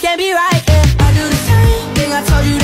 can't be right, yeah. I do the same thing I told you